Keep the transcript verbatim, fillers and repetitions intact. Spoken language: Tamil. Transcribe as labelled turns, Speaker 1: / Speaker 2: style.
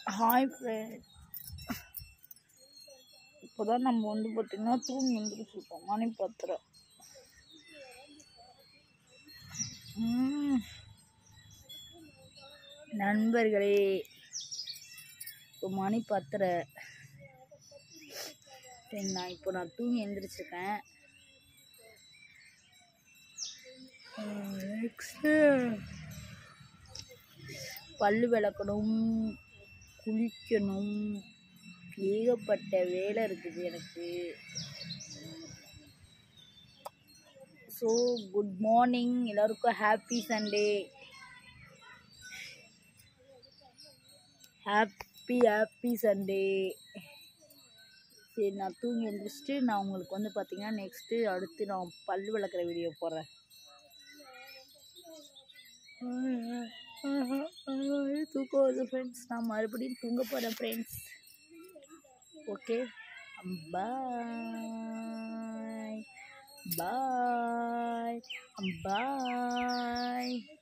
Speaker 1: ஹாய் ஃப்ரெண்ட், இப்போ தான் நம்ம வந்து பார்த்திங்கன்னா தூங்கி எழுந்திரிச்சிருக்கோம். மணி பத்தரை. நண்பர்களே, இப்போ மணி பத்தரை. சரி, நான் இப்போ நான் தூங்கி எழுந்திரிச்சிருக்கேன். நெக்ஸ்ட்டு பல்லு விளக்கணும், குளிக்கணும், ஏகப்பட்ட வேலை இருக்குது எனக்கு. ஸோ குட் மார்னிங் எல்லோருக்கும். Happy Sunday. Happy happy Sunday. சரி, நான் தூங்கி எழுந்திரிச்சிட்டு நான் உங்களுக்கு வந்து பார்த்திங்கன்னா நெக்ஸ்ட்டு அடுத்து நான் பல் விளக்குற வீடியோ போடுறேன். தூக்கம் வருது ஃப்ரெண்ட்ஸ். நான் மறுபடியும் தூங்க போகிறேன் ஃப்ரெண்ட்ஸ். ஓகே, பாய் பாய் பாய்.